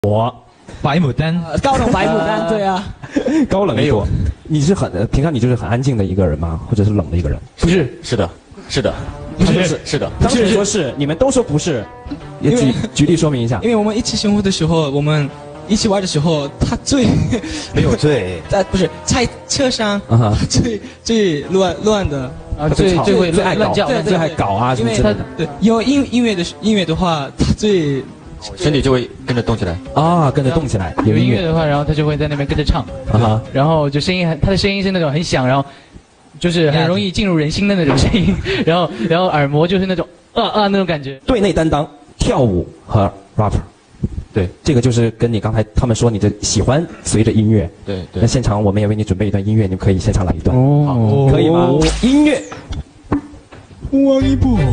我白牡丹， 高冷白牡丹，对啊， 高冷一朵。你是平常你就是很安静的一个人吗？或者是冷的一个人？ 不是， 是的，是的， 不是， 是的。 当时说是，你们都说不是，也举例说明一下。 因为我们一起生活的时候，我们一起玩的时候，他最没有醉， 不是在车上最乱的啊，最会最爱搞，最爱搞啊什么之类的。 对，有音乐的话，他最身体就会跟着动起来啊，跟着动起来。 有音乐的话，然后他就会在那边跟着唱啊，然后就声音他的声音是那种很响，然后就是很容易进入人心的那种声音，然后耳膜就是那种那种感觉。 对内担当，跳舞和 rapper。对，这个就是跟你刚才他们说你的喜欢随着音乐。 对。 那现场我们也为你准备一段音乐，你们可以现场来一段。 哦， 可以吗？音乐。王一博。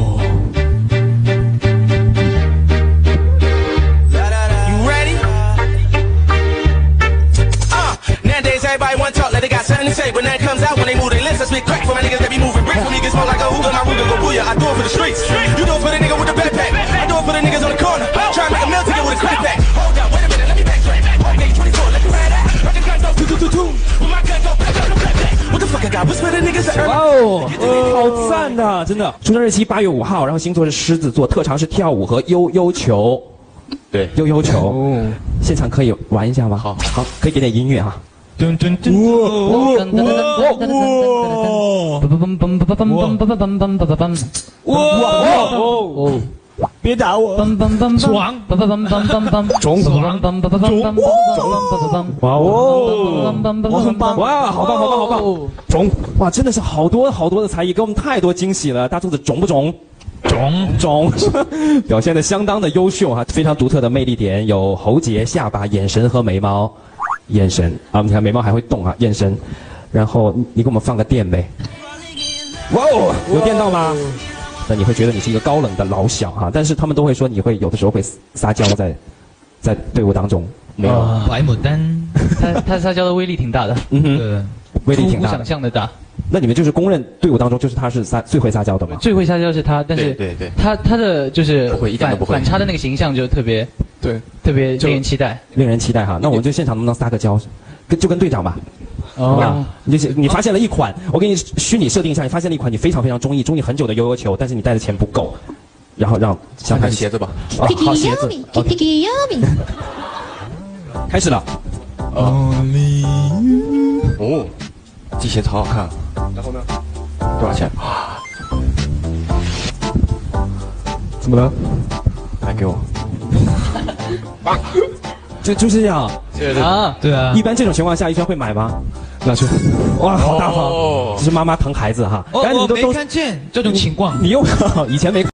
Everybody want talk, like they got something to say. When that comes out, when they move their lips, I spit crack for my niggas that be moving bricks. For me, get smoke like a hookah, my Ruger go booyah. I do it for the streets. You do it for the nigga with the backpack. I do it for the niggas on the corner. Try and make a meal ticket with a crack pack. Hold up, wait a minute, let me backtrack. Nigga 24, let me ride out. Rock the gun go 222. With my gun go back up the back pack. What the fuck I got? What's for the niggas that earn? 哇哦，好赞的，真的。出生日期8月5号，然后星座是狮子座，特长是跳舞和悠悠球。 对， 悠悠球。现场可以玩一下吗？好，可以给点音乐哈。噔噔噔！哇！别打我！爽！哇哦！我很棒！哇，好棒，好棒，好棒！肿！哇，真的是好多好多的才艺，给我们太多惊喜了。大肚子肿不肿？肿！表现的相当的优秀哈，非常独特的魅力点有喉结、下巴、眼神和眉毛。眼神啊，你看眉毛还会动啊，眼神，然后你给我们放个电呗。哇哦，有电到吗？那你会觉得你是一个高冷的老小哈，但是他们都会说你会有的时候会撒娇在队伍当中。没有， 白牡丹，他撒娇的威力挺大的， 威力挺大， 出乎想象的大。 那你们就是公认队伍当中就是他是最会撒娇的吗？ 最会撒娇是他，但是对， 他的就是不会，一点都不会。 反差的那个形象就特别特别令人期待， 哈。那我们就现场能不能撒个娇，就跟队长吧。哦，你发现了一款，我给你虚拟设定一下，你发现了一款你非常非常中意很久的悠悠球，但是你带的钱不够，然后让想看鞋子吧。 好鞋子。开始了。 哦，这鞋子好好看。然后呢？多少钱？ 怎么了？ 来给我。 就是这样。 对啊。 一般这种情况下，一轩会买吗？老师，哇，好大方，这是妈妈疼孩子哈。 我没看见这种情况。 你又以前没。